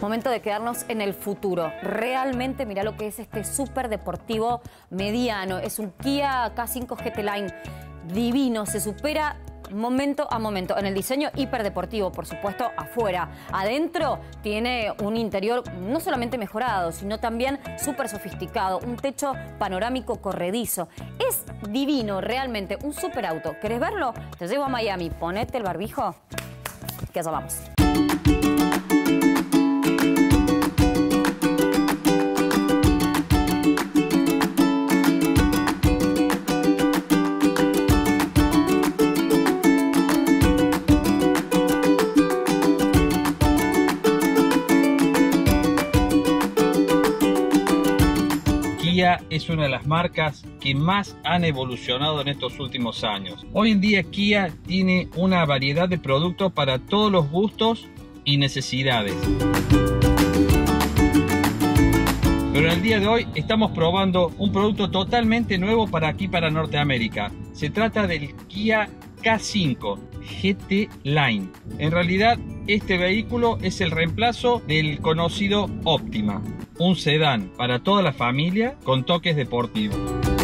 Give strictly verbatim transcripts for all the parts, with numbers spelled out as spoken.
Momento de quedarnos en el futuro. Realmente, mirá lo que es este súper deportivo mediano. Es un Kia K cinco G T Line divino. Se supera momento a momento. En el diseño hiperdeportivo, por supuesto, afuera. Adentro tiene un interior no solamente mejorado, sino también súper sofisticado. Un techo panorámico corredizo. Es divino, realmente. Un súper auto. ¿Querés verlo? Te llevo a Miami. Ponete el barbijo, que allá vamos. Kia es una de las marcas que más han evolucionado en estos últimos años. Hoy en día Kia tiene una variedad de productos para todos los gustos y necesidades. Pero en el día de hoy estamos probando un producto totalmente nuevo para aquí, para Norteamérica. Se trata del Kia K cinco G T Line. En realidad, este vehículo es el reemplazo del conocido Optima, un sedán para toda la familia con toques deportivos.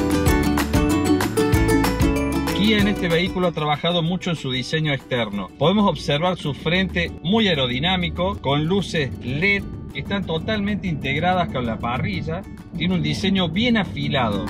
Kia en este vehículo ha trabajado mucho en su diseño externo. Podemos observar su frente muy aerodinámico, con luces L E D que están totalmente integradas con la parrilla. Tiene un diseño bien afilado.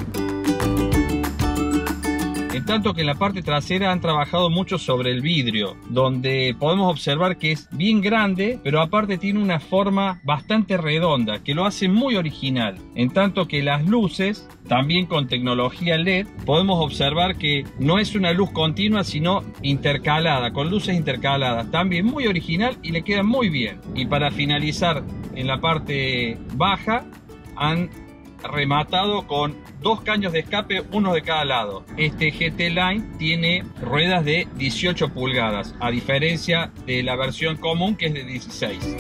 En tanto que en la parte trasera han trabajado mucho sobre el vidrio, donde podemos observar que es bien grande, pero aparte tiene una forma bastante redonda, que lo hace muy original. En tanto que las luces, también con tecnología L E D, podemos observar que no es una luz continua, sino intercalada, con luces intercaladas. También muy original y le queda muy bien. Y para finalizar, en la parte baja, han rematado con dos caños de escape, uno de cada lado. Este G T Line tiene ruedas de dieciocho pulgadas, a diferencia de la versión común que es de dieciséis.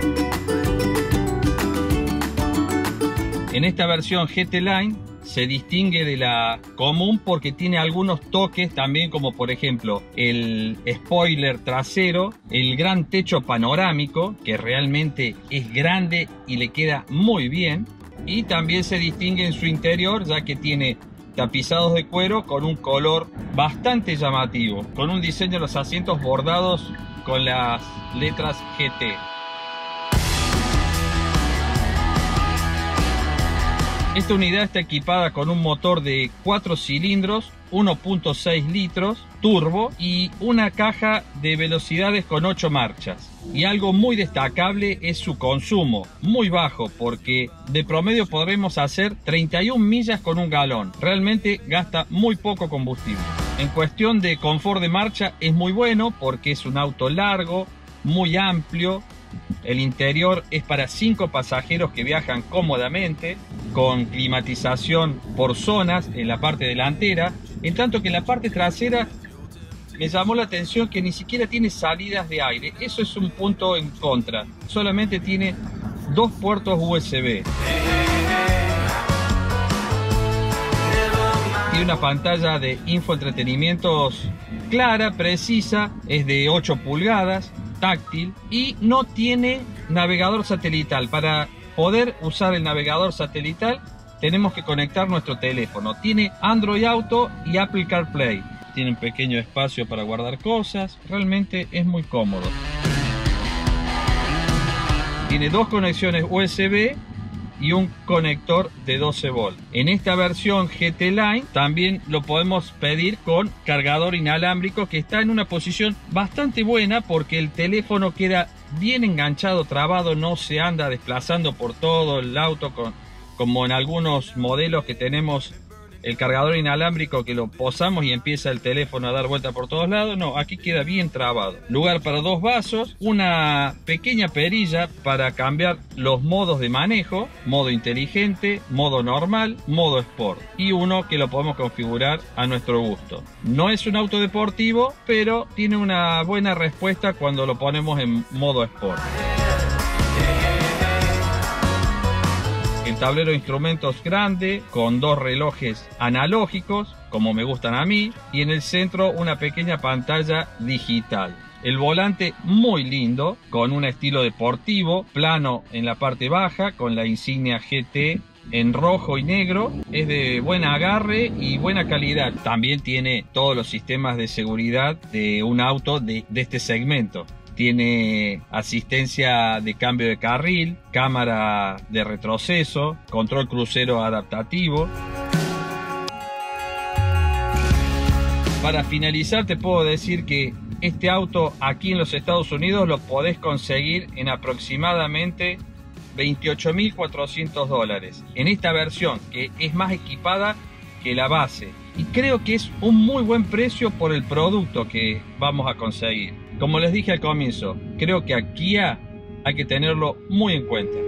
En esta versión G T Line se distingue de la común porque tiene algunos toques también, como por ejemplo el spoiler trasero, el gran techo panorámico, que realmente es grande y le queda muy bien. Y también se distingue en su interior, ya que tiene tapizados de cuero con un color bastante llamativo, con un diseño de los asientos bordados con las letras G T. Esta unidad está equipada con un motor de cuatro cilindros, uno punto seis litros, turbo y una caja de velocidades con ocho marchas. Y algo muy destacable es su consumo, muy bajo, porque de promedio podremos hacer treinta y una millas con un galón. Realmente gasta muy poco combustible. En cuestión de confort de marcha es muy bueno porque es un auto largo, muy amplio. El interior es para cinco pasajeros que viajan cómodamente, con climatización por zonas en la parte delantera, en tanto que en la parte trasera me llamó la atención que ni siquiera tiene salidas de aire. Eso es un punto en contra. Solamente tiene dos puertos U S B. Tiene una pantalla de infoentretenimientos clara, precisa, es de ocho pulgadas, táctil, y no tiene navegador satelital. Para poder usar el navegador satelital tenemos que conectar nuestro teléfono. Tiene Android Auto y Apple CarPlay. Tiene un pequeño espacio para guardar cosas. Realmente es muy cómodo. Tiene dos conexiones U S B y un conector de doce volts. En esta versión G T Line también lo podemos pedir con cargador inalámbrico, que está en una posición bastante buena porque el teléfono queda bien enganchado, trabado, no se anda desplazando por todo el auto con, como en algunos modelos que tenemos el cargador inalámbrico que lo posamos y empieza el teléfono a dar vuelta por todos lados. No, aquí queda bien trabado. Lugar para dos vasos, una pequeña perilla para cambiar los modos de manejo, modo inteligente, modo normal, modo sport, y uno que lo podemos configurar a nuestro gusto. No es un auto deportivo, pero tiene una buena respuesta cuando lo ponemos en modo sport. El tablero de instrumentos grande, con dos relojes analógicos, como me gustan a mí, y en el centro una pequeña pantalla digital. El volante muy lindo, con un estilo deportivo, plano en la parte baja, con la insignia G T en rojo y negro. Es de buen agarre y buena calidad. También tiene todos los sistemas de seguridad de un auto de, de este segmento. Tiene asistencia de cambio de carril, cámara de retroceso, control crucero adaptativo. Para finalizar, te puedo decir que este auto aquí en los Estados Unidos lo podés conseguir en aproximadamente veintiocho mil cuatrocientos dólares. En esta versión, que es más equipada que la base. Y creo que es un muy buen precio por el producto que vamos a conseguir. Como les dije al comienzo, creo que a Kia hay que tenerlo muy en cuenta.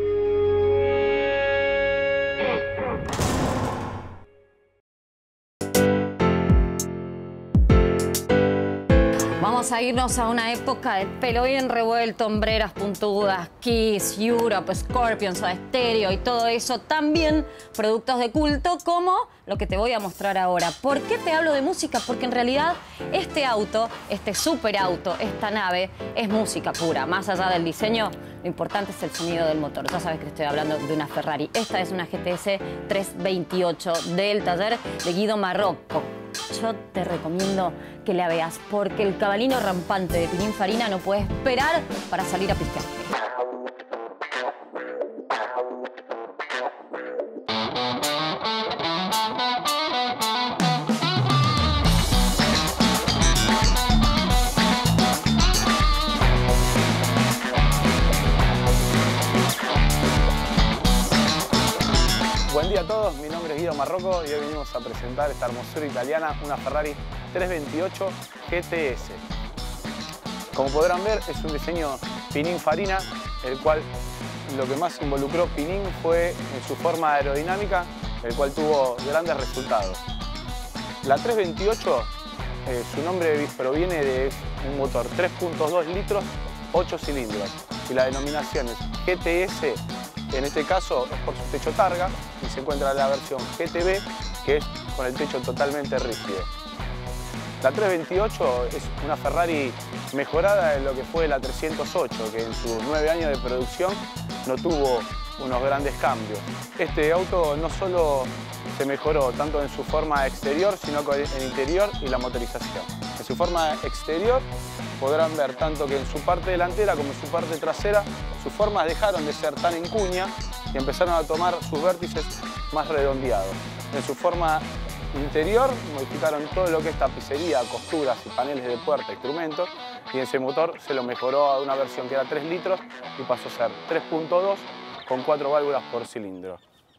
Vamos a irnos a una época del pelo bien revuelto, hombreras puntudas, Kiss, Europe, Scorpion, Soda Stereo y todo eso. También productos de culto como lo que te voy a mostrar ahora. ¿Por qué te hablo de música? Porque en realidad este auto, este superauto, esta nave, es música pura. Más allá del diseño, lo importante es el sonido del motor. Ya sabes que estoy hablando de una Ferrari. Esta es una G T S trescientos veintiocho del taller de Guido Marrocco. Yo te recomiendo que la veas porque el cabalino rampante de Pininfarina no puede esperar para salir a pistear. Buen día a todos, mi nombre es Guido Marrocco y hoy venimos a presentar esta hermosura italiana, una Ferrari trescientos veintiocho G T S. Como podrán ver, es un diseño Pininfarina, el cual lo que más involucró Pinin fue en su forma aerodinámica, el cual tuvo grandes resultados. La trescientos veintiocho, eh, su nombre proviene de un motor tres punto dos litros, ocho cilindros, y la denominación es G T S. En este caso es por su techo targa y se encuentra la versión G T B, que es con el techo totalmente rígido. La trescientos veintiocho es una Ferrari mejorada de lo que fue la trescientos ocho, que en sus nueve años de producción no tuvo unos grandes cambios. Este auto no solo se mejoró tanto en su forma exterior, sino en el interior y la motorización. En su forma exterior podrán ver tanto que en su parte delantera como en su parte trasera sus formas dejaron de ser tan en cuña y empezaron a tomar sus vértices más redondeados. En su forma interior modificaron todo lo que es tapicería, costuras y paneles de puerta, instrumentos, y en ese motor se lo mejoró a una versión que era tres litros y pasó a ser tres punto dos con cuatro válvulas por cilindro.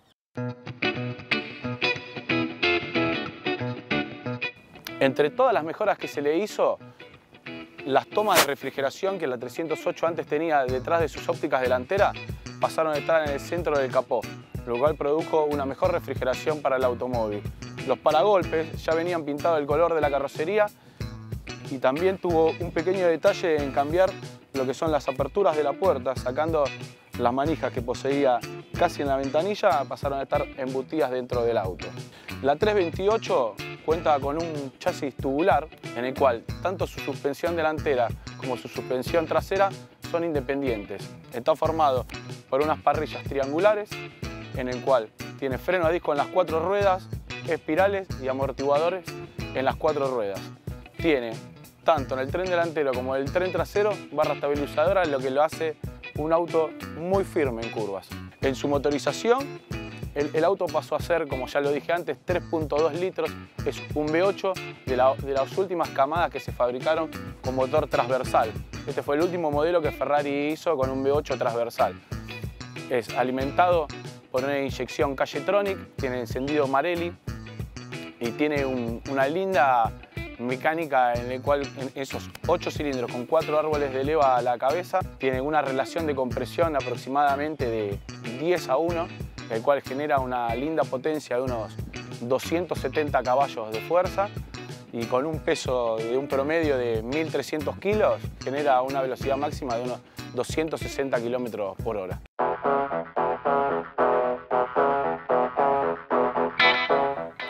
Entre todas las mejoras que se le hizo, las tomas de refrigeración que la trescientos ocho antes tenía detrás de sus ópticas delanteras pasaron a estar en el centro del capó, lo cual produjo una mejor refrigeración para el automóvil. Los paragolpes ya venían pintados el color de la carrocería y también tuvo un pequeño detalle en cambiar lo que son las aperturas de la puerta, sacando las manijas que poseía casi en la ventanilla, pasaron a estar embutidas dentro del auto. La trescientos veintiocho cuenta con un chasis tubular en el cual tanto su suspensión delantera como su suspensión trasera son independientes. Está formado por unas parrillas triangulares en el cual tiene freno a disco en las cuatro ruedas, espirales y amortiguadores en las cuatro ruedas. Tiene tanto en el tren delantero como en el tren trasero barra estabilizadora, lo que lo hace un auto muy firme en curvas. En su motorización, El, el auto pasó a ser, como ya lo dije antes, tres punto dos litros, es un V ocho de, la, de las últimas camadas que se fabricaron con motor transversal. Este fue el último modelo que Ferrari hizo con un V ocho transversal. Es alimentado por una inyección Cajetronic, tiene encendido Marelli y tiene un, una linda mecánica en el cual en esos ocho cilindros con cuatro árboles de leva a la cabeza tiene una relación de compresión aproximadamente de diez a uno, el cual genera una linda potencia de unos doscientos setenta caballos de fuerza y con un peso de un promedio de mil trescientos kilos genera una velocidad máxima de unos doscientos sesenta kilómetros por hora.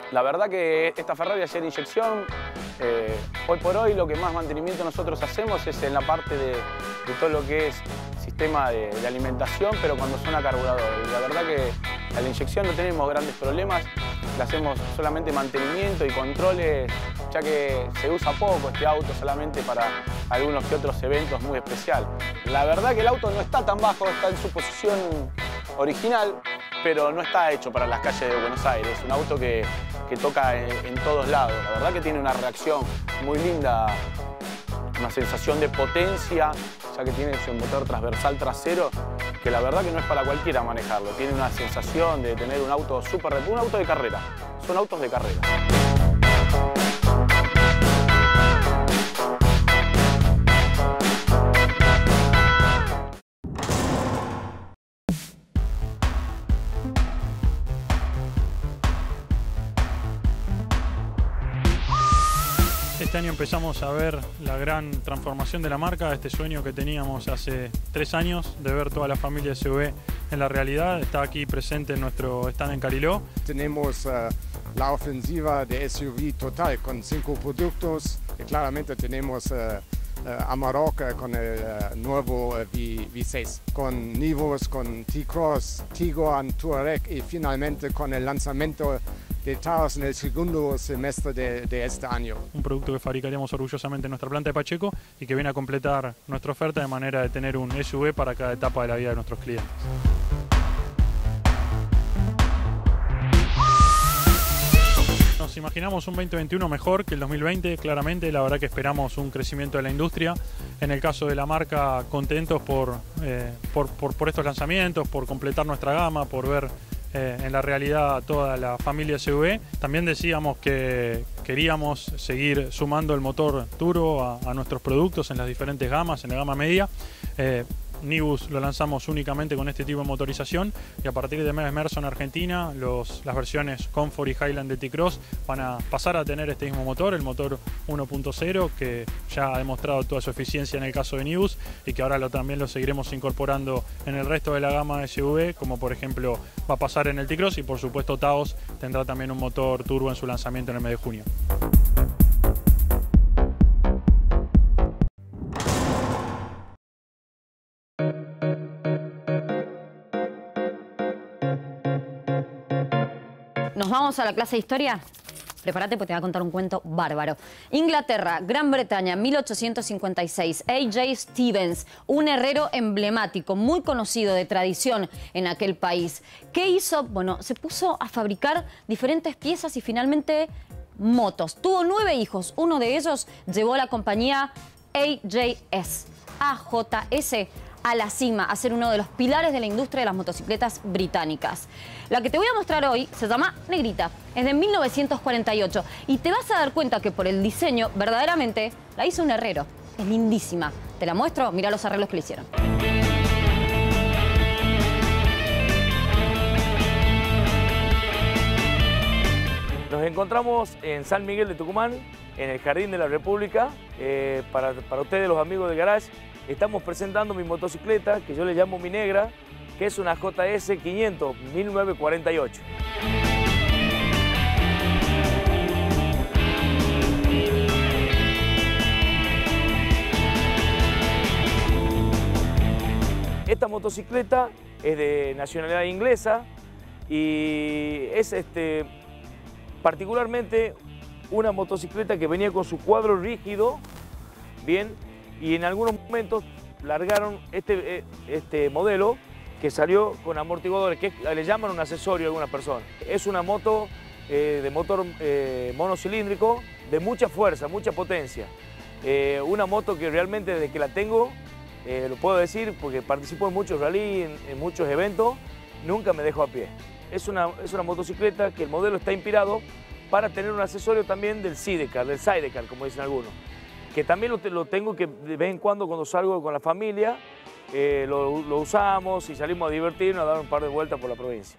La verdad que esta Ferrari ayer inyección, eh, hoy por hoy lo que más mantenimiento nosotros hacemos es en la parte de, de todo lo que es sistema de, de alimentación, pero cuando son a carburador. Y la verdad que a la inyección no tenemos grandes problemas, le hacemos solamente mantenimiento y controles, ya que se usa poco este auto, solamente para algunos que otros eventos muy especiales. La verdad que el auto no está tan bajo, está en su posición original, pero no está hecho para las calles de Buenos Aires. Es un auto que, que toca en, en todos lados. La verdad que tiene una reacción muy linda, una sensación de potencia, ya que tiene ese motor transversal trasero, que la verdad que no es para cualquiera manejarlo. Tiene una sensación de tener un auto súper, un auto de carrera. Son autos de carrera. Este año empezamos a ver la gran transformación de la marca, este sueño que teníamos hace tres años de ver toda la familia S U V en la realidad. Está aquí presente en nuestro stand en Cariló. Tenemos uh, la ofensiva de S U V total con cinco productos. Y claramente tenemos uh, uh, Amarok uh, con el uh, nuevo uh, V seis, con Nivus, con T-Cross, Tiguan, Touareg y finalmente con el lanzamiento de Taos en el segundo semestre de, de este año. Un producto que fabricaríamos orgullosamente en nuestra planta de Pacheco y que viene a completar nuestra oferta de manera de tener un S U V para cada etapa de la vida de nuestros clientes. Nos imaginamos un veinte veintiuno mejor que el dos mil veinte, claramente. La verdad que esperamos un crecimiento de la industria. En el caso de la marca, contentos por, eh, por, por, por estos lanzamientos, por completar nuestra gama, por ver Eh, en la realidad toda la familia S U V. También decíamos que queríamos seguir sumando el motor turbo a, a nuestros productos en las diferentes gamas, en la gama media. Eh, Nivus lo lanzamos únicamente con este tipo de motorización y a partir de mes marzo en Argentina los, las versiones Comfort y Highland de T-Cross van a pasar a tener este mismo motor, el motor uno punto cero, que ya ha demostrado toda su eficiencia en el caso de Nivus y que ahora lo, también lo seguiremos incorporando en el resto de la gama de S U V, como por ejemplo va a pasar en el T-Cross, y por supuesto Taos tendrá también un motor turbo en su lanzamiento en el mes de junio. ¿Nos vamos a la clase de historia? Prepárate porque te voy a contar un cuento bárbaro. Inglaterra, Gran Bretaña, mil ochocientos cincuenta y seis. A J Stevens, un herrero emblemático, muy conocido, de tradición en aquel país. ¿Qué hizo? Bueno, se puso a fabricar diferentes piezas y finalmente motos. Tuvo nueve hijos. Uno de ellos llevó a la compañía A J S, A J S, a la cima, a ser uno de los pilares de la industria de las motocicletas británicas. La que te voy a mostrar hoy se llama Negrita, es de mil novecientos cuarenta y ocho y te vas a dar cuenta que por el diseño verdaderamente la hizo un herrero. Es lindísima. Te la muestro, mira los arreglos que le hicieron. Nos encontramos en San Miguel de Tucumán, en el Jardín de la República. Eh, para, para ustedes, los amigos de Garage, estamos presentando mi motocicleta, que yo le llamo mi negra, que es una J S quinientos mil novecientos cuarenta y ocho. Esta motocicleta es de nacionalidad inglesa y es este, particularmente una motocicleta que venía con su cuadro rígido, bien, y en algunos momentos largaron este, este modelo que salió con amortiguadores, que le llaman un accesorio a algunas personas. Es una moto eh, de motor eh, monocilíndrico de mucha fuerza, mucha potencia. Eh, una moto que realmente desde que la tengo, eh, lo puedo decir porque participo en muchos rally, en, en muchos eventos, nunca me dejo a pie. Es una, es una motocicleta que el modelo está inspirado para tener un accesorio también del sidecar, del sidecar, como dicen algunos, que también lo, lo tengo que de vez en cuando cuando salgo con la familia, eh, lo, lo usamos y salimos a divertirnos, a dar un par de vueltas por la provincia.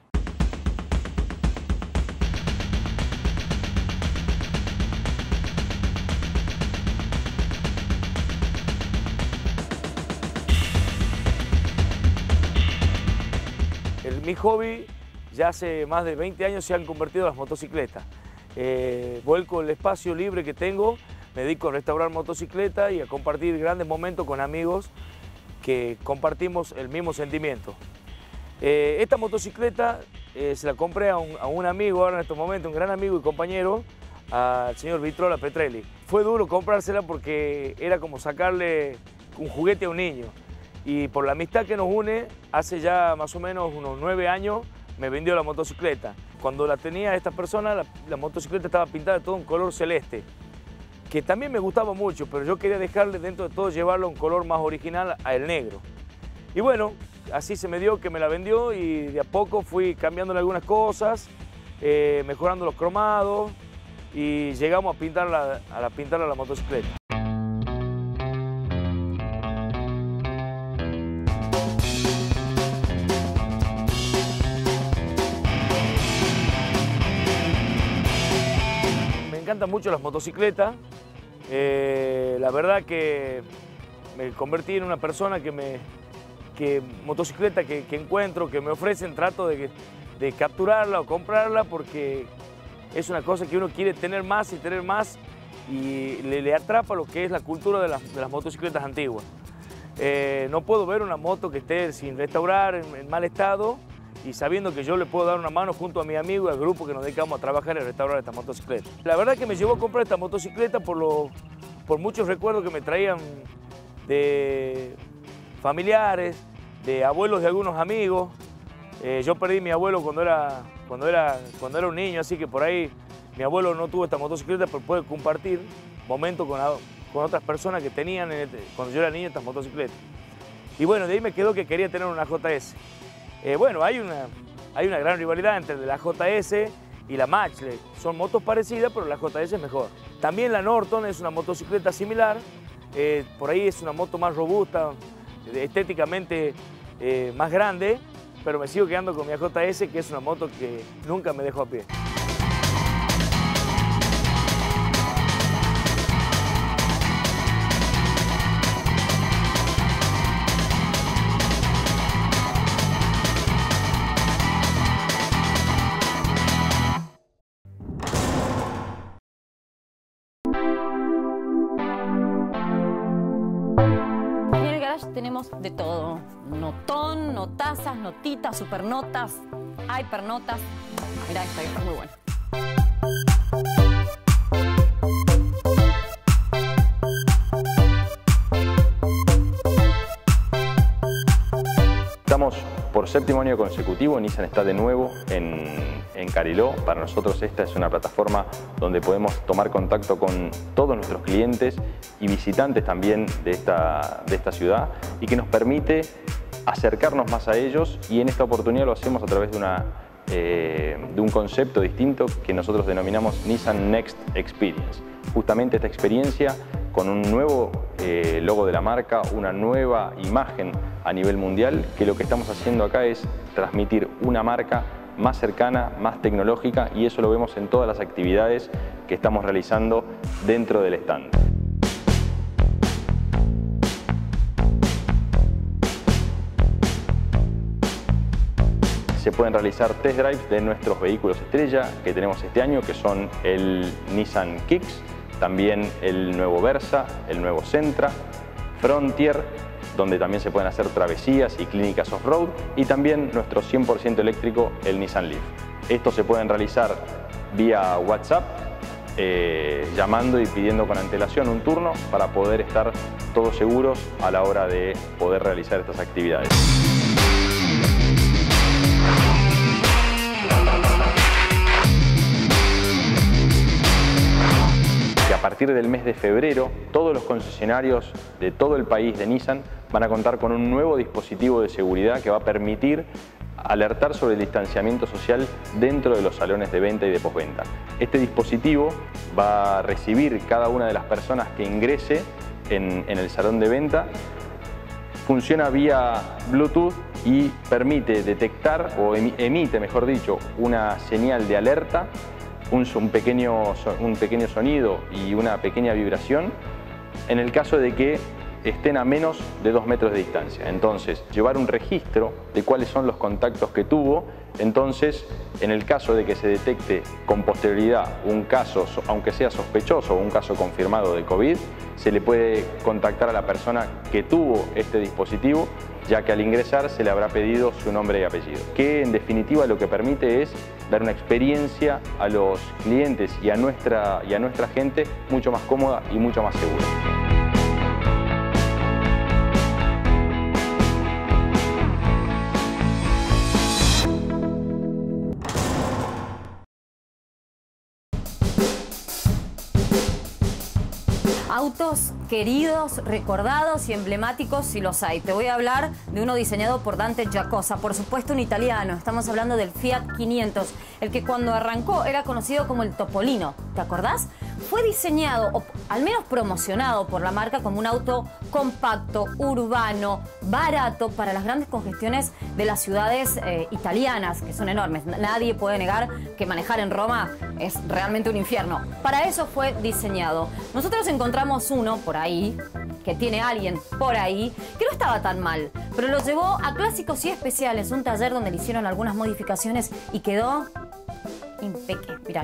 El, mi hobby ya hace más de veinte años se han convertido en las motocicletas. eh, vuelco el espacio libre que tengo, me dedico a restaurar motocicletas y a compartir grandes momentos con amigos que compartimos el mismo sentimiento. Eh, esta motocicleta eh, se la compré a un, a un amigo ahora en estos momentos, un gran amigo y compañero, al señor Vitrola Petrelli. Fue duro comprársela porque era como sacarle un juguete a un niño. Y por la amistad que nos une, hace ya más o menos unos nueve años, me vendió la motocicleta. Cuando la tenía esta persona, la, la motocicleta estaba pintada de todo un color celeste, que también me gustaba mucho, pero yo quería dejarle dentro de todo, llevarlo a un color más original, al negro. Y bueno, así se me dio que me la vendió y de a poco fui cambiándole algunas cosas, eh, mejorando los cromados y llegamos a pintarla a, la, pintarla a la motocicleta. Me encantan mucho las motocicletas. Eh, la verdad que me convertí en una persona que me... que motocicleta que, que encuentro, que me ofrecen, trato de, de capturarla o comprarla porque es una cosa que uno quiere tener más y tener más y le, le atrapa lo que es la cultura de las, de las motocicletas antiguas. Eh, no puedo ver una moto que esté sin restaurar, en, en mal estado y sabiendo que yo le puedo dar una mano junto a mi amigo y al grupo que nos dedicamos a trabajar y restaurar esta motocicleta. La verdad que me llevó a comprar esta motocicleta por, lo, por muchos recuerdos que me traían de familiares, de abuelos de algunos amigos. Eh, yo perdí a mi abuelo cuando era, cuando, era, cuando era un niño, así que por ahí mi abuelo no tuvo esta motocicleta, pero puede compartir momentos con, con otras personas que tenían, este, cuando yo era niño, estas motocicletas. Y bueno, de ahí me quedó que quería tener una J S. Eh, bueno, hay una, hay una gran rivalidad entre la J S y la Matchley. Son motos parecidas, pero la J S es mejor. También la Norton es una motocicleta similar, eh, por ahí es una moto más robusta, estéticamente eh, más grande, pero me sigo quedando con mi J S, que es una moto que nunca me dejó a pie. Tenemos de todo, notón, notazas, notitas, supernotas, hypernotas. Mirá, esta está muy buena. Estamos por séptimo año consecutivo, Nissan está de nuevo en, en Cariló. Para nosotros esta es una plataforma donde podemos tomar contacto con todos nuestros clientes y visitantes también de esta, de esta ciudad y que nos permite acercarnos más a ellos, y en esta oportunidad lo hacemos a través de, una, eh, de un concepto distinto que nosotros denominamos Nissan Next Experience. Justamente esta experiencia con un nuevo eh, logo de la marca, una nueva imagen a nivel mundial, que lo que estamos haciendo acá es transmitir una marca más cercana, más tecnológica, y eso lo vemos en todas las actividades que estamos realizando dentro del stand. Se pueden realizar test drives de nuestros vehículos estrella que tenemos este año, que son el Nissan Kicks, también el nuevo Versa, el nuevo Sentra, Frontier, donde también se pueden hacer travesías y clínicas off-road, y también nuestro cien por ciento eléctrico, el Nissan Leaf. Estos se pueden realizar vía WhatsApp, eh, llamando y pidiendo con antelación un turno para poder estar todos seguros a la hora de poder realizar estas actividades. A partir del mes de febrero, todos los concesionarios de todo el país de Nissan van a contar con un nuevo dispositivo de seguridad que va a permitir alertar sobre el distanciamiento social dentro de los salones de venta y de postventa. Este dispositivo va a recibir cada una de las personas que ingrese en, en el salón de venta. Funciona vía Bluetooth y permite detectar, o emite, mejor dicho, una señal de alerta, Un, un, pequeño, un pequeño sonido y una pequeña vibración en el caso de que estén a menos de dos metros de distancia. Entonces, llevar un registro de cuáles son los contactos que tuvo. Entonces, en el caso de que se detecte con posterioridad un caso, aunque sea sospechoso o un caso confirmado de COVID, se le puede contactar a la persona que tuvo este dispositivo, ya que al ingresar se le habrá pedido su nombre y apellido. Que en definitiva lo que permite es dar una experiencia a los clientes y a nuestra, y a nuestra gente mucho más cómoda y mucho más segura. Autos queridos, recordados y emblemáticos si los hay. Te voy a hablar de uno diseñado por Dante Giacosa, por supuesto un italiano. Estamos hablando del Fiat quinientos, el que cuando arrancó era conocido como el Topolino. ¿Te acordás? Fue diseñado, o al menos promocionado por la marca como un auto compacto, urbano, barato para las grandes congestiones de las ciudades eh, italianas, que son enormes. Nadie puede negar que manejar en Roma es realmente un infierno. Para eso fue diseñado. Nosotros encontramos uno por ahí, que tiene alguien por ahí, que no estaba tan mal, pero lo llevó a Clásicos y Especiales, un taller donde le hicieron algunas modificaciones y quedó impecable. Mirá.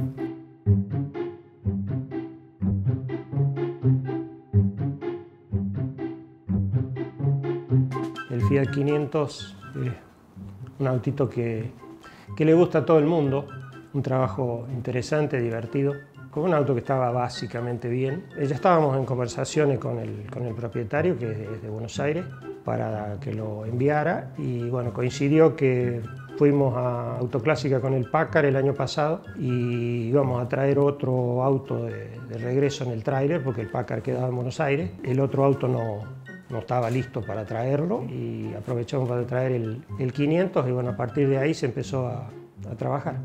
El Fiat quinientos es un autito que, que le gusta a todo el mundo, un trabajo interesante, divertido, con un auto que estaba básicamente bien. Ya estábamos en conversaciones con el, con el propietario, que es de Buenos Aires, para que lo enviara, y bueno, coincidió que fuimos a Autoclásica con el Packard el año pasado y íbamos a traer otro auto de, de regreso en el tráiler, porque el Packard quedaba en Buenos Aires. El otro auto no, no estaba listo para traerlo y aprovechamos para traer el, el quinientos, y bueno, a partir de ahí se empezó a, a trabajar.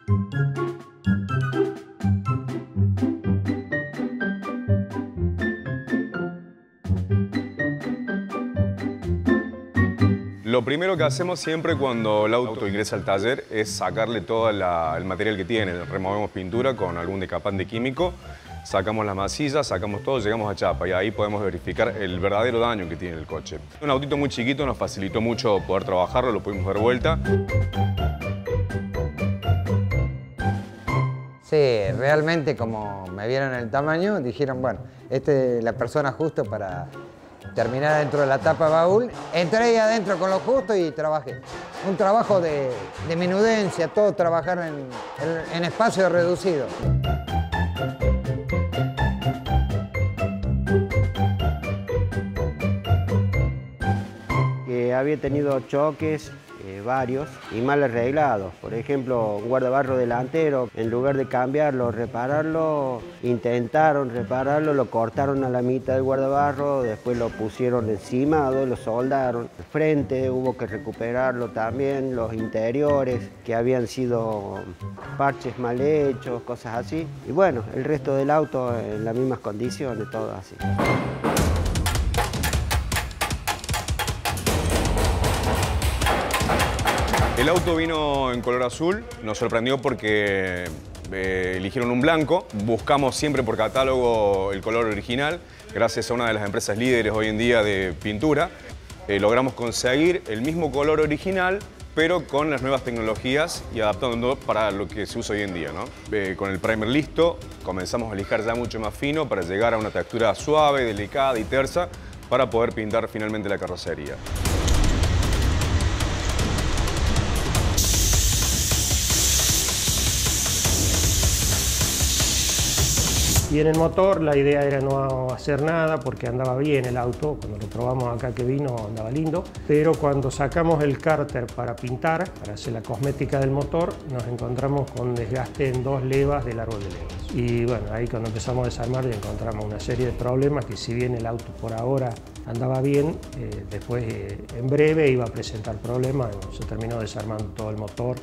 Lo primero que hacemos siempre cuando el auto ingresa al taller es sacarle todo la, el material que tiene. Removemos pintura con algún decapante químico, sacamos las masillas, sacamos todo, llegamos a chapa y ahí podemos verificar el verdadero daño que tiene el coche. Un autito muy chiquito nos facilitó mucho poder trabajarlo, lo pudimos dar vuelta. Sí, realmente como me vieron el tamaño, dijeron, bueno, esta es la persona justo para terminar dentro de la tapa baúl. Entré ahí adentro con lo justo y trabajé. Un trabajo de, de menudencia, todo trabajar en, en, en espacio reducido. Que había tenido choques, eh, varios, y mal arreglados. Por ejemplo, un guardabarro delantero, en lugar de cambiarlo, repararlo, intentaron repararlo, lo cortaron a la mitad del guardabarro, después lo pusieron encimado, lo soldaron. El frente hubo que recuperarlo también, los interiores, que habían sido parches mal hechos, cosas así. Y bueno, el resto del auto en las mismas condiciones, todo así. El auto vino en color azul, nos sorprendió porque eh, eligieron un blanco. Buscamos siempre por catálogo el color original. Gracias a una de las empresas líderes hoy en día de pintura, eh, logramos conseguir el mismo color original, pero con las nuevas tecnologías y adaptando para lo que se usa hoy en día, ¿no? Eh, con el primer listo, comenzamos a lijar ya mucho más fino para llegar a una textura suave, delicada y tersa para poder pintar finalmente la carrocería. Y en el motor la idea era no hacer nada porque andaba bien el auto. Cuando lo probamos acá que vino andaba lindo, pero cuando sacamos el cárter para pintar, para hacer la cosmética del motor, nos encontramos con desgaste en dos levas del árbol de levas. Y bueno, ahí cuando empezamos a desarmar y encontramos una serie de problemas que, si bien el auto por ahora andaba bien, eh, después eh, en breve iba a presentar problemas. Se terminó desarmando todo el motor.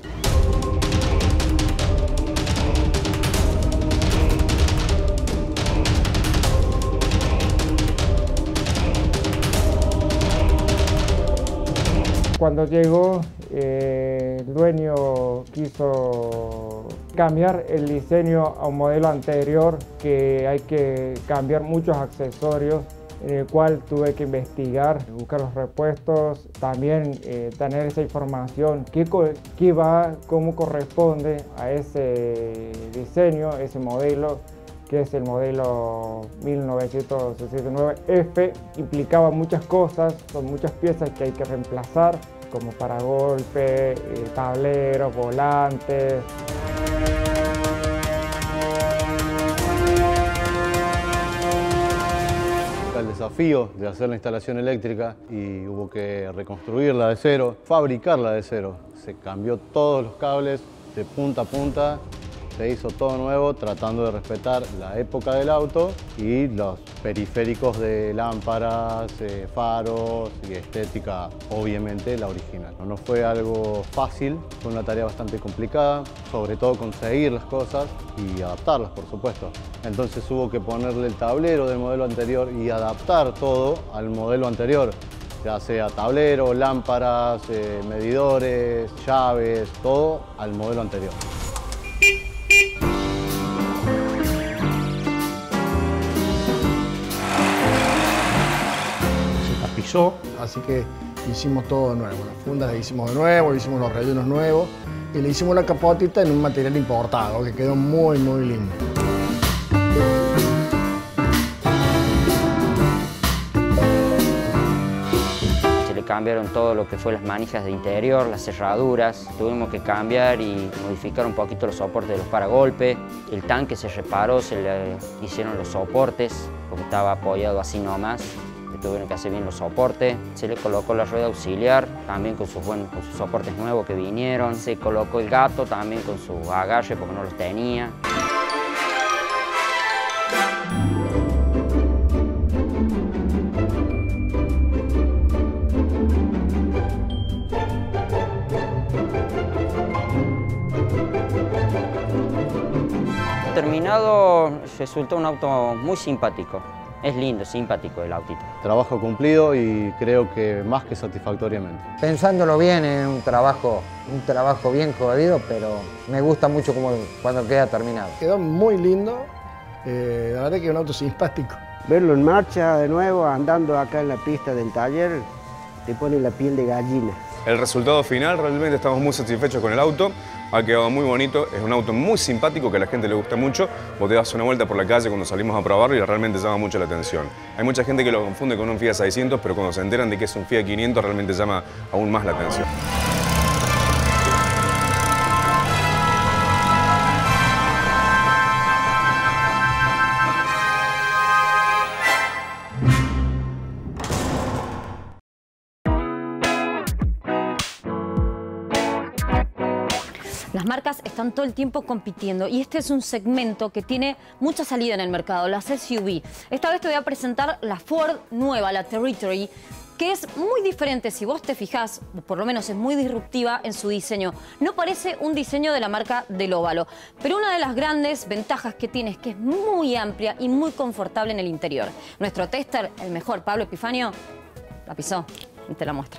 Cuando llegó, eh, el dueño quiso cambiar el diseño a un modelo anterior, que hay que cambiar muchos accesorios en el cual tuve que investigar, buscar los repuestos, también eh, tener esa información, qué, qué va, cómo corresponde a ese diseño, ese modelo, que es el modelo mil novecientos sesenta y nueve F. Implicaba muchas cosas, son muchas piezas que hay que reemplazar, como paragolpe, eh, tableros, volantes. El desafío de hacer la instalación eléctrica y hubo que reconstruirla de cero, fabricarla de cero. Se cambió todos los cables de punta a punta, se hizo todo nuevo tratando de respetar la época del auto y los periféricos de lámparas, eh, faros y estética, obviamente la original. No fue algo fácil, fue una tarea bastante complicada, sobre todo conseguir las cosas y adaptarlas, por supuesto. Entonces hubo que ponerle el tablero del modelo anterior y adaptar todo al modelo anterior, ya sea tablero, lámparas, eh, medidores, llaves, todo al modelo anterior. Así que hicimos todo de nuevo, las fundas las hicimos de nuevo, hicimos los rellenos nuevos y le hicimos la capotita en un material importado que quedó muy muy lindo. Se le cambiaron todo lo que fue las manijas de interior, las cerraduras, tuvimos que cambiar y modificar un poquito los soportes de los paragolpes, el tanque se reparó, se le hicieron los soportes porque estaba apoyado así nomás. Tuvieron que hacer bien los soportes, se le colocó la rueda auxiliar, también con sus, bueno, con sus soportes nuevos que vinieron, se colocó el gato también con su agarre porque no los tenía. Terminado, resultó un auto muy simpático. Es lindo, simpático el autito. Trabajo cumplido y creo que más que satisfactoriamente. Pensándolo bien, es un trabajo, un trabajo bien jodido, pero me gusta mucho como cuando queda terminado. Quedó muy lindo, eh, la verdad que es un auto simpático. Verlo en marcha de nuevo, andando acá en la pista del taller, te pone la piel de gallina. El resultado final, realmente estamos muy satisfechos con el auto. Ha quedado muy bonito, es un auto muy simpático que a la gente le gusta mucho. Vos te das una vuelta por la calle cuando salimos a probarlo y realmente llama mucho la atención. Hay mucha gente que lo confunde con un Fiat seiscientos, pero cuando se enteran de que es un Fiat quinientos realmente llama aún más la atención. Las marcas están todo el tiempo compitiendo y este es un segmento que tiene mucha salida en el mercado, las S U V. Esta vez te voy a presentar la Ford nueva, la Territory, que es muy diferente, si vos te fijás, por lo menos es muy disruptiva en su diseño. No parece un diseño de la marca del óvalo, pero una de las grandes ventajas que tiene es que es muy amplia y muy confortable en el interior. Nuestro tester, el mejor, Pablo Epifanio, la pisó y te la muestra.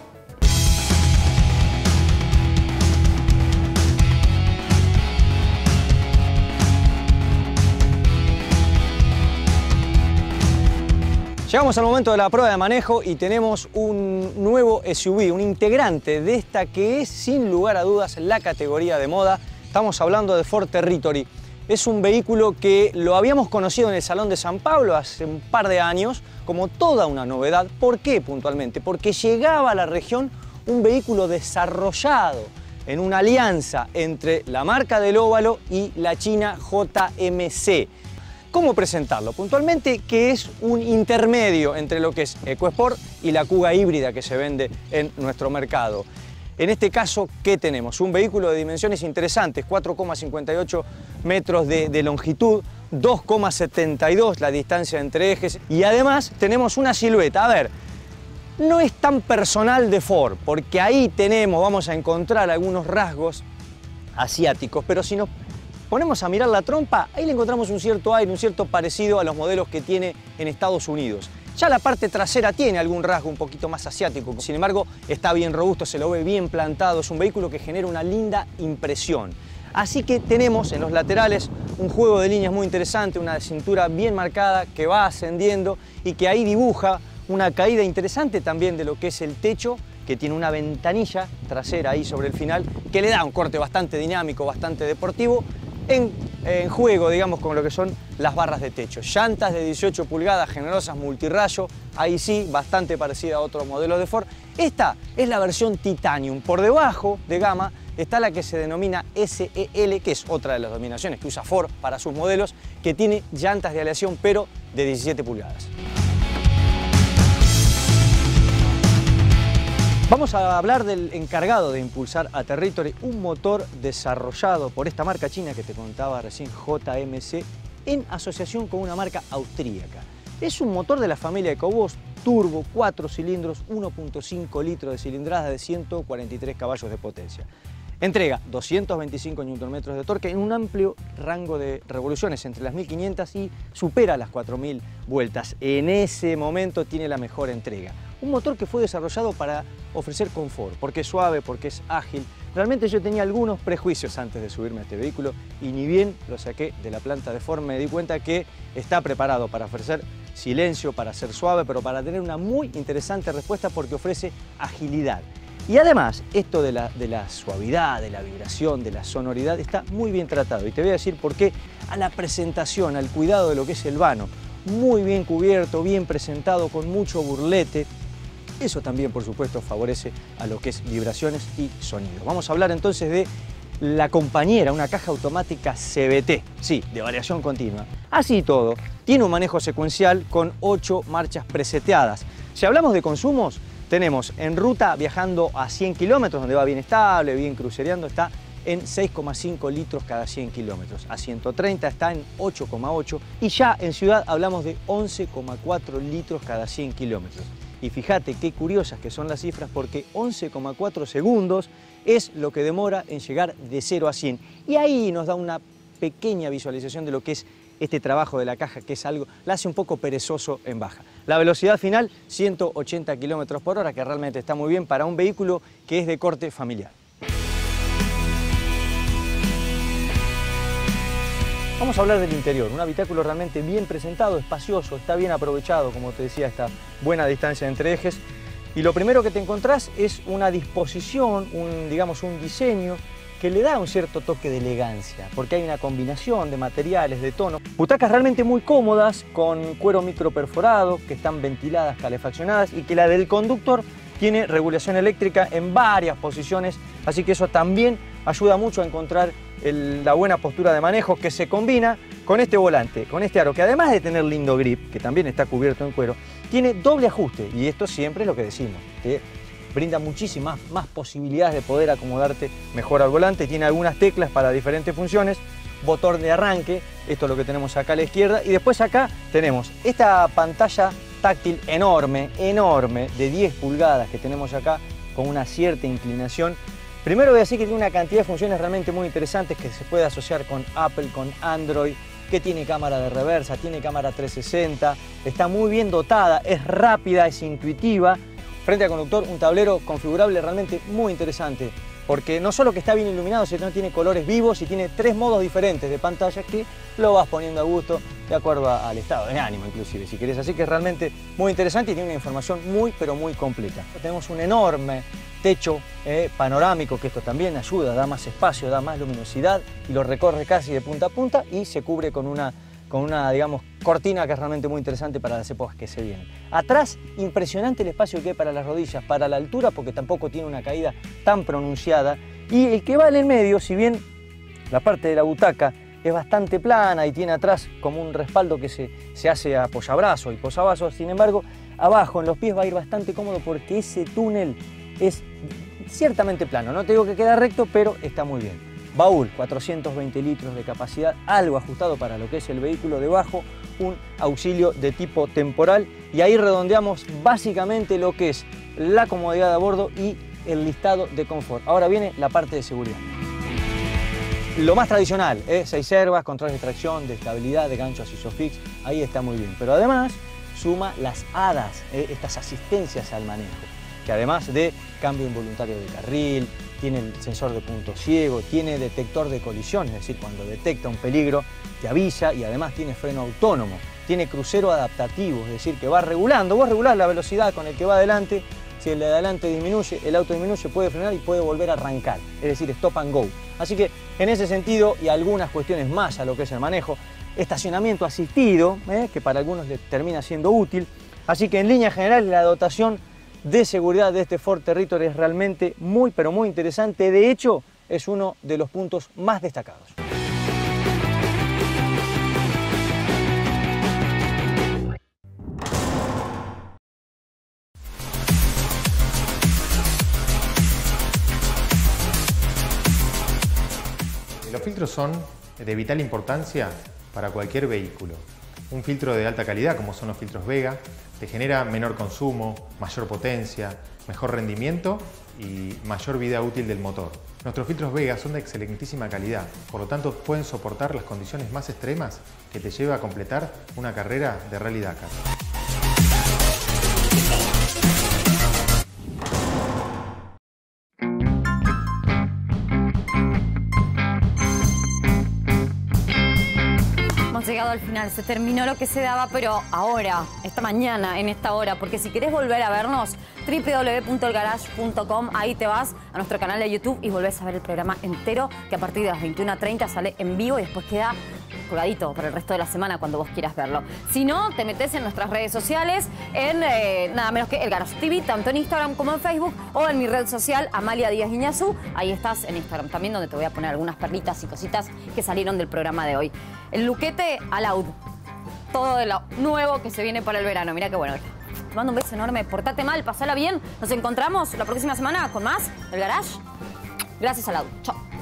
Llegamos al momento de la prueba de manejo y tenemos un nuevo S U V, un integrante de esta que es sin lugar a dudas la categoría de moda. Estamos hablando de Ford Territory. Es un vehículo que lo habíamos conocido en el Salón de San Pablo hace un par de años como toda una novedad. ¿Por qué puntualmente? Porque llegaba a la región un vehículo desarrollado en una alianza entre la marca del óvalo y la china J M C. ¿Cómo presentarlo? Puntualmente que es un intermedio entre lo que es EcoSport y la Kuga híbrida que se vende en nuestro mercado. En este caso, ¿qué tenemos? Un vehículo de dimensiones interesantes, cuatro coma cincuenta y ocho metros de, de longitud, dos coma setenta y dos la distancia entre ejes y además tenemos una silueta. A ver, no es tan personal de Ford, porque ahí tenemos, vamos a encontrar algunos rasgos asiáticos, pero si nos ponemos a mirar la trompa, ahí le encontramos un cierto aire, un cierto parecido a los modelos que tiene en Estados Unidos. Ya la parte trasera tiene algún rasgo un poquito más asiático, sin embargo está bien robusto, se lo ve bien plantado, es un vehículo que genera una linda impresión. Así que tenemos en los laterales un juego de líneas muy interesante, una cintura bien marcada que va ascendiendo y que ahí dibuja una caída interesante también de lo que es el techo, que tiene una ventanilla trasera ahí sobre el final, que le da un corte bastante dinámico, bastante deportivo, en, en juego, digamos, con lo que son las barras de techo. Llantas de dieciocho pulgadas, generosas, multirrayo, ahí sí, bastante parecida a otros modelos de Ford. Esta es la versión Titanium. Por debajo de gama está la que se denomina S E L, que es otra de las denominaciones que usa Ford para sus modelos, que tiene llantas de aleación, pero de diecisiete pulgadas. Vamos a hablar del encargado de impulsar a Territory, un motor desarrollado por esta marca china que te contaba recién, J M C, en asociación con una marca austríaca. Es un motor de la familia EcoBoost, turbo, cuatro cilindros, uno punto cinco litros de cilindrada de ciento cuarenta y tres caballos de potencia. Entrega doscientos veinticinco newton metros de torque en un amplio rango de revoluciones entre las mil quinientas y supera las cuatro mil vueltas. En ese momento tiene la mejor entrega. Un motor que fue desarrollado para ofrecer confort, porque es suave, porque es ágil. Realmente yo tenía algunos prejuicios antes de subirme a este vehículo y ni bien lo saqué de la planta de Ford me di cuenta que está preparado para ofrecer silencio, para ser suave, pero para tener una muy interesante respuesta porque ofrece agilidad. Y además, esto de la, de la suavidad, de la vibración, de la sonoridad, está muy bien tratado. Y te voy a decir por qué a la presentación, al cuidado de lo que es el vano. Muy bien cubierto, bien presentado, con mucho burlete. Eso también, por supuesto, favorece a lo que es vibraciones y sonido. Vamos a hablar entonces de la compañera, una caja automática C V T, sí, de variación continua. Así todo, tiene un manejo secuencial con ocho marchas preseteadas. Si hablamos de consumos, tenemos en ruta viajando a cien kilómetros, donde va bien estable, bien crucereando, está en seis coma cinco litros cada cien kilómetros. A ciento treinta está en ocho coma ocho y ya en ciudad hablamos de once coma cuatro litros cada cien kilómetros. Y fíjate qué curiosas que son las cifras porque once coma cuatro segundos es lo que demora en llegar de cero a cien. Y ahí nos da una pequeña visualización de lo que es este trabajo de la caja, que es algo, la hace un poco perezoso en baja. La velocidad final, ciento ochenta kilómetros por hora, que realmente está muy bien para un vehículo que es de corte familiar. Vamos a hablar del interior, un habitáculo realmente bien presentado, espacioso, está bien aprovechado, como te decía, esta buena distancia entre ejes. Y lo primero que te encontrás es una disposición, un, digamos un diseño que le da un cierto toque de elegancia, porque hay una combinación de materiales, de tonos. Butacas realmente muy cómodas, con cuero micro perforado, que están ventiladas, calefaccionadas, y que la del conductor tiene regulación eléctrica en varias posiciones, así que eso también ayuda mucho a encontrar el, la buena postura de manejo que se combina con este volante, con este aro, que además de tener lindo grip, que también está cubierto en cuero, tiene doble ajuste, y esto siempre es lo que decimos, que brinda muchísimas más posibilidades de poder acomodarte mejor al volante, tiene algunas teclas para diferentes funciones, botón de arranque, esto es lo que tenemos acá a la izquierda, y después acá tenemos esta pantalla táctil enorme, enorme, de diez pulgadas que tenemos acá, con una cierta inclinación. Primero voy a decir que tiene una cantidad de funciones realmente muy interesantes que se puede asociar con Apple, con Android, que tiene cámara de reversa, tiene cámara trescientos sesenta, está muy bien dotada, es rápida, es intuitiva. Frente al conductor, un tablero configurable realmente muy interesante, porque no solo que está bien iluminado, sino que tiene colores vivos y tiene tres modos diferentes de pantallas que lo vas poniendo a gusto de acuerdo al estado de ánimo, inclusive, si querés. Así que es realmente muy interesante y tiene una información muy, pero muy completa. Tenemos un enorme techo eh, panorámico, que esto también ayuda, da más espacio, da más luminosidad y lo recorre casi de punta a punta y se cubre con una, con una digamos, cortina que es realmente muy interesante para las épocas que se vienen. Atrás, impresionante el espacio que hay para las rodillas, para la altura, porque tampoco tiene una caída tan pronunciada. Y el que va en el medio, si bien la parte de la butaca es bastante plana y tiene atrás como un respaldo que se, se hace a apoyabrazo y posavasos, sin embargo, abajo en los pies va a ir bastante cómodo porque ese túnel es ciertamente plano. No te digo que queda recto, pero está muy bien. Baúl, cuatrocientos veinte litros de capacidad, algo ajustado para lo que es el vehículo debajo, un auxilio de tipo temporal y ahí redondeamos básicamente lo que es la comodidad a bordo y el listado de confort. Ahora viene la parte de seguridad. Lo más tradicional, ¿eh? seis airbags, controles de tracción, de estabilidad, de ganchos ISOFIX, ahí está muy bien. Pero además suma las hadas, ¿eh? estas asistencias al manejo. que además de cambio involuntario de carril, tiene el sensor de punto ciego, tiene detector de colisión, es decir, cuando detecta un peligro te avisa, y además tiene freno autónomo, tiene crucero adaptativo, es decir, que va regulando, vos regulás la velocidad con el que va adelante, si el de adelante disminuye, el auto disminuye, puede frenar y puede volver a arrancar, es decir, stop and go. Así que en ese sentido, y algunas cuestiones más a lo que es el manejo, estacionamiento asistido, ¿eh? que para algunos les termina siendo útil. Así que en líneas generales la dotación de seguridad de este Ford Territory es realmente muy, pero muy interesante. De hecho, es uno de los puntos más destacados. Los filtros son de vital importancia para cualquier vehículo. Un filtro de alta calidad, como son los filtros Vega, te genera menor consumo, mayor potencia, mejor rendimiento y mayor vida útil del motor. Nuestros filtros Vega son de excelentísima calidad, por lo tanto pueden soportar las condiciones más extremas que te lleva a completar una carrera de Rally Dakar. Llegado al final, se terminó lo que se daba, pero ahora, esta mañana, en esta hora, porque si querés volver a vernos, doble u doble u doble u punto el garage punto com, ahí te vas a nuestro canal de YouTube y volvés a ver el programa entero, que a partir de las veintiuna treinta sale en vivo y después queda colgadito para el resto de la semana cuando vos quieras verlo. Si no, te metés en nuestras redes sociales, en eh, nada menos que El Garage T V, tanto en Instagram como en Facebook, o en mi red social, Amalia Díaz Iñazú. Ahí estás en Instagram también, donde te voy a poner algunas perlitas y cositas que salieron del programa de hoy. El luquete Alaud. Todo de lo nuevo que se viene para el verano. Mira qué bueno. Te mando un beso enorme. Portate mal, pasala bien. Nos encontramos la próxima semana con más El Garage. Gracias, Alaud. Chao.